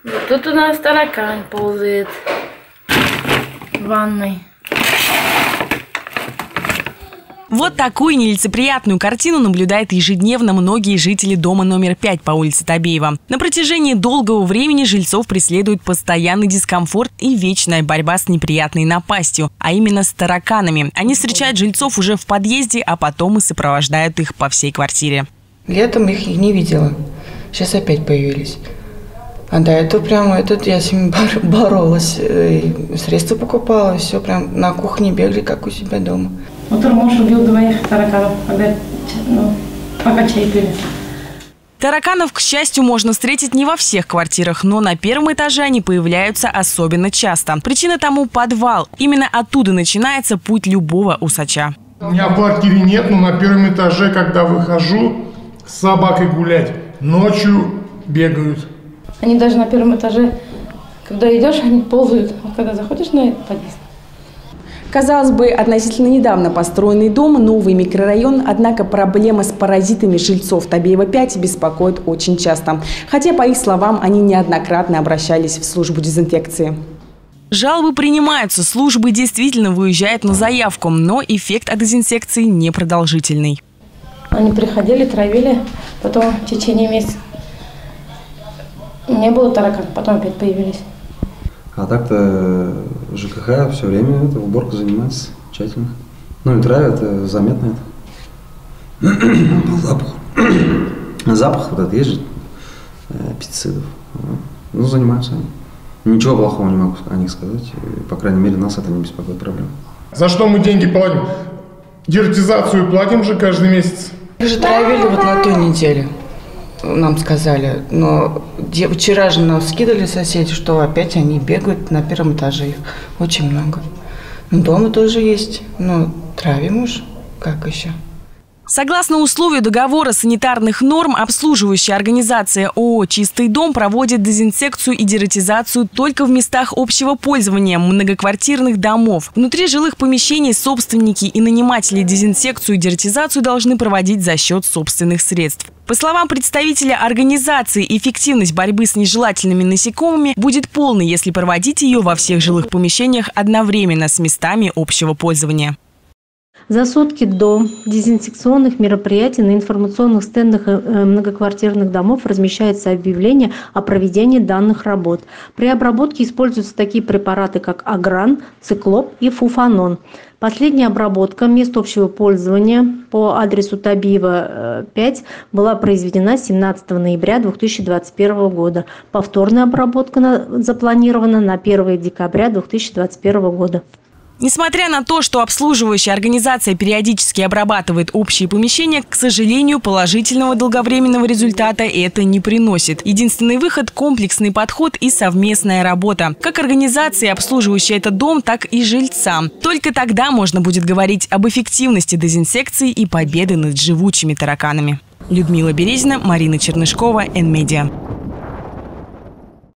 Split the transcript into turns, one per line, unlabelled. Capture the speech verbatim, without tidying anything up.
Вот тут у нас таракан ползает в ванной.
Вот такую нелицеприятную картину наблюдают ежедневно многие жители дома номер пять по улице Табеева. На протяжении долгого времени жильцов преследует постоянный дискомфорт и вечная борьба с неприятной напастью, а именно с тараканами. Они встречают жильцов уже в подъезде, а потом и сопровождают их по всей квартире.
Летом их не видела, сейчас опять появились. А до этого прямо этот, я с ними боролась, средства покупала, все прям на кухне бегали, как у себя дома.
Утром муж убил двоих тараканов, когда, ну, пока чай пили.
Тараканов, к счастью, можно встретить не во всех квартирах, но на первом этаже они появляются особенно часто. Причина тому – подвал. Именно оттуда начинается путь любого усача.
У меня в квартире нет, но на первом этаже, когда выхожу с собакой гулять, ночью бегают.
Они даже на первом этаже, когда идешь, они ползают, а когда заходишь на этот подъезд.
Казалось бы, относительно недавно построенный дом, новый микрорайон, однако проблема с паразитами жильцов Табеева пять беспокоит очень часто. Хотя, по их словам, они неоднократно обращались в службу дезинфекции. Жалобы принимаются, службы действительно выезжают на заявку, но эффект от дезинсекции непродолжительный.
Они приходили, травили, потом в течение месяца не было тараканов, потом опять появились.
А так-то ЖКХ все время это уборка занимается тщательно. Ну и травят, заметно это. Запах. Запах вот этот есть же, пестицидов. Ну, занимаются они. Ничего плохого не могу о них сказать. По крайней мере, нас это не беспокоит проблема.
За что мы деньги платим? Дератизацию платим же каждый месяц.
Мы же травили вот на той неделе. Нам сказали, но вчера же нам скидали соседи, что опять они бегают на первом этаже, их очень много. Дома тоже есть, но травим уж, как еще.
Согласно условию договора санитарных норм, обслуживающая организация ООО «Чистый дом» проводит дезинсекцию и дератизацию только в местах общего пользования многоквартирных домов. Внутри жилых помещений собственники и наниматели дезинсекцию и дератизацию должны проводить за счет собственных средств. По словам представителя организации, эффективность борьбы с нежелательными насекомыми будет полной, если проводить ее во всех жилых помещениях одновременно с местами общего пользования.
За сутки до дезинсекционных мероприятий на информационных стендах многоквартирных домов размещается объявление о проведении данных работ. При обработке используются такие препараты, как Агран, Циклоп и Фуфанон. Последняя обработка мест общего пользования по адресу Табеева пять была произведена семнадцатого ноября две тысячи двадцать первого года. Повторная обработка запланирована на первое декабря две тысячи двадцать первого года.
Несмотря на то, что обслуживающая организация периодически обрабатывает общие помещения, к сожалению, положительного долговременного результата это не приносит. Единственный выход – комплексный подход и совместная работа. Как организации, обслуживающие этот дом, так и жильцам. Только тогда можно будет говорить об эффективности дезинсекции и победы над живучими тараканами. Людмила Березина, Марина Чернышкова, Эн Медиа.